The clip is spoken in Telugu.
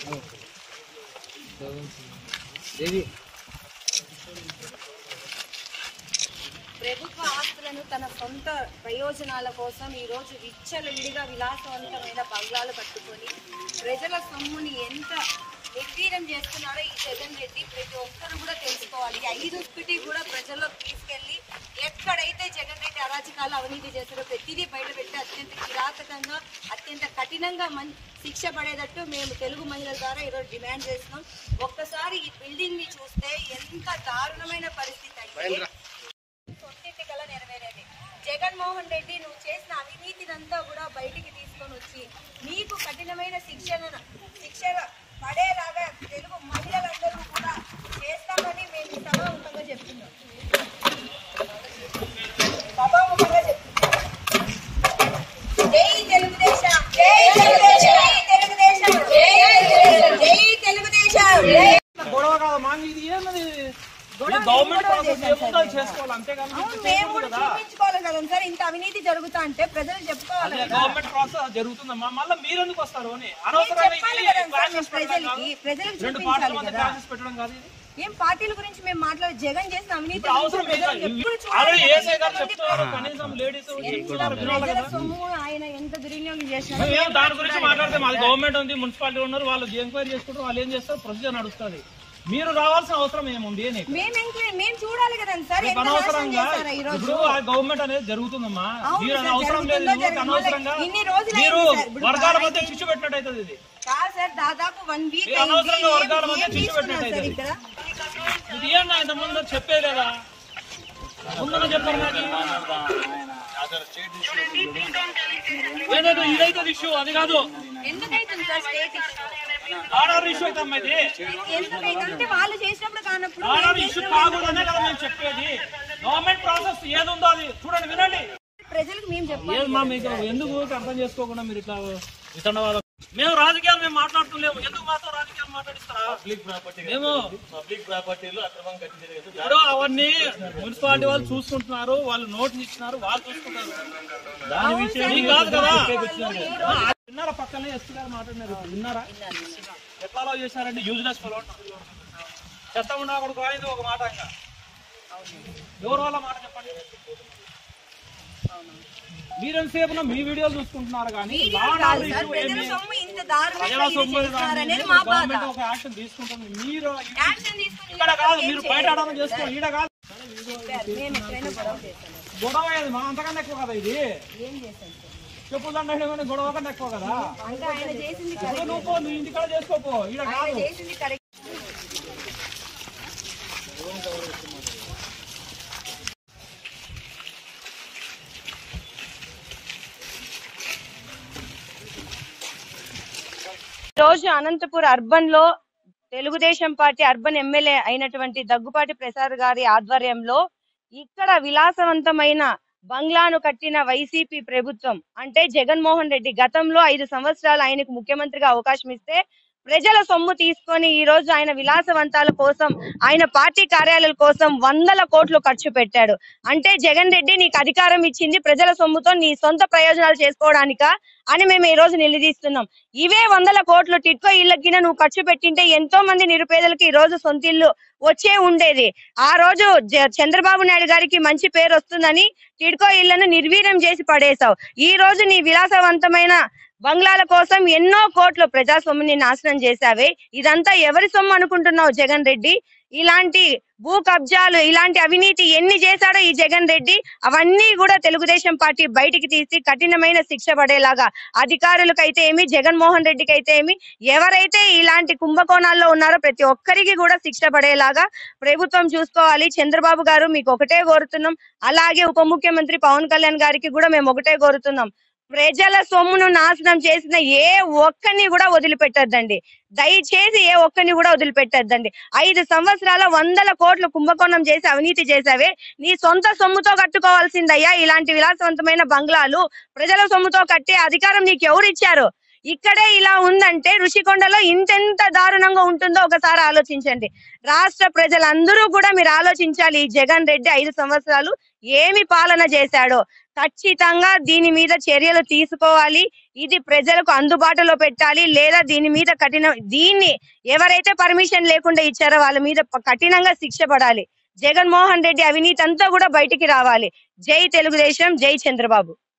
ప్రభుత్వ ఆస్తులను తన సొంత ప్రయోజనాల కోసం ఈరోజు విచ్చలవిడిగా విలాసవంతమైన బంగ్లాలు కట్టుకొని ప్రజల సొమ్ముని ఎంత నిర్వీర్యం చేస్తున్నారో ఈ జగన్ రెడ్డి ప్రతి ఒక్కరు కూడా తెలుసుకోవాలి. 5 కూడా ప్రజల్లోకి తీసుకెళ్లి ఎక్కడైతే జగన్ రెడ్డి అరాచకాలు అవినీతి చేస్తారో ప్రతిదీ బయటపెట్టి అత్యంత కిరాతకంగా అత్యంత కఠినంగా శిక్ష పడేటట్టు మేము తెలుగు మహిళల ద్వారా ఈరోజు డిమాండ్ చేస్తున్నాం. ఒక్కసారి ఈ బిల్డింగ్ ని చూస్తే ఎంత దారుణమైన పరిస్థితి అయితే సొంతింటి కల నెరవేరేది. జగన్మోహన్ రెడ్డి నువ్వు చేసిన అవినీతినంతా కూడా బయటికి తీసుకొని వచ్చి నీకు కఠినమైన శిక్ష పడేలాగా తెలుగు మహిళలందరూ కూడా చేస్తామని మేము సభాముఖంగా చెప్తున్నాం. జై తెలుగుదేశం, జై తెలుగుదేశం, జై తెలుగుదేశం, జై తెలుగుదేశం. గొడవ కాదు మాకు ఇది ఏమది చూపించుకోవాలి కదా సార్. ఇంత అవినీతి జరుగుతా అంటే ప్రజలు చెప్పుకోవాలి. గవర్నమెంట్ ప్రాసెస్ జరుగుతుందమ్మా, మళ్ళీ మీరు ఎందుకు వస్తారు అని ప్రజలకు చూపించాలి కదా. ఏం పార్టీల గురించి మేము మాట్లాడే జగన్ చేసిన అవినీతి సొమ్ము ఆయన ఎంత దుర్వినియోగం చేసినారు దాని గురించి మాట్లాడితే మాది గవర్నమెంట్ ఉంది, మున్సిపాలిటీ ఉన్నారు, వాళ్ళు ఎంక్వైరీ చేసుకుంటారు, వాళ్ళు ఏం చేస్తారు, ప్రొసీజర్ నడుస్తుంది. మీరు రావాల్సిన అవసరం ఏముంది? మేము చూడాలి కదా సార్. అనవసరంగా ఇప్పుడు గవర్నమెంట్ అనేది జరుగుతుందమ్మా, మీరు అవసరం లేదు. అనవసరంగా మీరు వర్గాల మధ్య చిచ్చు పెట్టినట్టు అవుతుంది. ఇది దాదాపు 1 వీక్ అనవసరంగా వర్గాల మధ్య చిచ్చు పెట్టినట్టు అవుతుంది. ఇది ఏమన్నా ఇంత ముందు చెప్పేలేదా? ముందు చెప్పారు ఏదైతే ఇదైతే ఇష్యూ, అది కాదు ఆర్డర్ ఇష్యూ అయితే అమ్మా. ఇది వాళ్ళు చేసినప్పుడు కానప్పుడు ఆర్డర్ ఇష్యూ కాకూడదనే కదా మేము చెప్పేది. గవర్నమెంట్ ప్రాసెస్ ఏదుందో అది చూడండి, వినండి. ప్రజలకు మేము చెప్పాలి. మీకు ఎందుకు అర్థం చేసుకోకుండా మీరు ఇట్లా వితండవాదం? మేము రాజకీయాలు మేము మాట్లాడుతున్నాము, ఎందుకు మాతో రాజకీయాలు మాట్లాడిస్తారా? మేము పబ్లిక్ ప్రాపర్టీలు అక్రమం ఇప్పుడు అవన్నీ మున్సిపాలిటీ వాళ్ళు చూసుకుంటున్నారు, వాళ్ళు నోటీస్ ఇచ్చినారు, వాళ్ళు చూసుకుంటారు. దాని విషయం కాదు కదా. విన్నారా? పక్కనే ఎస్పీ గారు మాట్లాడినారు, విన్నారా? ఎట్లా అలౌ చేశారంటే యూజ్లెస్ ఫెలో చెత్త ఉండకూడదు అనేది ఒక మాట. ఇంకా ఎవరు వాళ్ళ మాట చెప్పండి. మీరెంతసేపు మీ వీడియోలు చూసుకుంటున్నారు కానీ గవర్నమెంట్ ఒక యాక్షన్ తీసుకుంటుంది. మీరు ఇక్కడ కాదు, మీరు బయట ఆడడం చేసుకోండి, ఈడ కాదు. గొడవ అయ్యేది మా అంతకన్నా ఎక్కువ కదా. ఇది చెప్పులు దండ గొడవ కన్నా ఎక్కువ కదా. నువ్వు నీ ఇంటికాడ చేసుకోపో, ఈడ కాదు. రోజు అనంతపూర్ అర్బన్ లో తెలుగుదేశం పార్టీ అర్బన్ ఎమ్మెల్యే అయినటువంటి దగ్గుపాటి ప్రసాద్ గారి ఆధ్వర్యంలో ఇక్కడ విలాసవంతమైన బంగ్లాను కట్టిన వైసీపీ ప్రభుత్వం అంటే జగన్మోహన్ రెడ్డి గతంలో 5 సంవత్సరాలు ఆయనకు ముఖ్యమంత్రిగా అవకాశం ఇస్తే ప్రజల సొమ్ము తీసుకొని ఈ రోజు ఆయన విలాసవంతాల కోసం ఆయన పార్టీ కార్యాలయాల కోసం 100 కోట్లు ఖర్చు పెట్టాడు. అంటే జగన్ రెడ్డి నీకు అధికారం ఇచ్చింది ప్రజల సొమ్ముతో నీ సొంత ప్రయోజనాలు చేసుకోవడానికా అని మేము ఈ రోజు నిలదీస్తున్నాం. ఇవే 100 కోట్లు టిట్కో ఇళ్లకి నువ్వు ఖర్చు పెట్టింటే ఎంతో మంది నిరుపేదలకు ఈ రోజు సొంత ఇల్లు వచ్చే ఉండేది. ఆ రోజు చంద్రబాబు నాయుడు గారికి మంచి పేరు వస్తుందని టిట్కో ఇళ్లను నిర్వీర్యం చేసి పడేశావు. ఈ రోజు నీ విలాసవంతమైన బంగ్లాల కోసం ఎన్నో కోట్లు ప్రజా సొమ్ముని నాశనం చేశావే. ఇదంతా ఎవరి సొమ్ము అనుకుంటున్నావు జగన్ రెడ్డి? ఇలాంటి భూ కబ్జాలు ఇలాంటి అవినీతి ఎన్ని చేశాడో ఈ జగన్ రెడ్డి అవన్నీ కూడా తెలుగుదేశం పార్టీ బయటికి తీసి కఠినమైన శిక్ష పడేలాగా అధికారులకైతే ఏమి జగన్మోహన్ రెడ్డికి అయితే ఏమి ఎవరైతే ఇలాంటి కుంభకోణాల్లో ఉన్నారో ప్రతి ఒక్కరికి కూడా శిక్ష పడేలాగా ప్రభుత్వం చూసుకోవాలి. చంద్రబాబు గారు మీకు ఒకటే కోరుతున్నాం, అలాగే ఉప ముఖ్యమంత్రి పవన్ కళ్యాణ్ గారికి కూడా మేము ఒకటే కోరుతున్నాం, ప్రజల సొమ్మును నాశనం చేసిన ఏ ఒక్కరిని కూడా వదిలిపెట్టద్దండి. దయచేసి ఏ ఒక్కరిని కూడా వదిలిపెట్టద్దండి. 5 సంవత్సరాల 100 కోట్లు కుంభకోణం చేసి అవినీతి చేసావే, నీ సొంత సొమ్ముతో కట్టుకోవాల్సిందయ్యా ఇలాంటి విలాసవంతమైన బంగ్లాలు. ప్రజల సొమ్ముతో కట్టే అధికారం నీకు ఎవరు ఇచ్చారు? ఇక్కడే ఇలా ఉందంటే ఋషికొండలో ఇంతెంత దారుణంగా ఉంటుందో ఒకసారి ఆలోచించండి. రాష్ట్ర ప్రజలందరూ కూడా మీరు ఆలోచించాలి. ఈ జగన్ రెడ్డి 5 సంవత్సరాలు ఏమి పాలన చేశాడో ఖచ్చితంగా దీని మీద చర్యలు తీసుకోవాలి. ఇది ప్రజలకు అందుబాటులో పెట్టాలి, లేదా దీన్ని ఎవరైతే పర్మిషన్ లేకుండా ఇచ్చారో వాళ్ళ మీద కఠినంగా శిక్ష పడాలి. జగన్మోహన్ రెడ్డి అవినీతి అంతా కూడా బయటికి రావాలి. జై తెలుగుదేశం, జై చంద్రబాబు.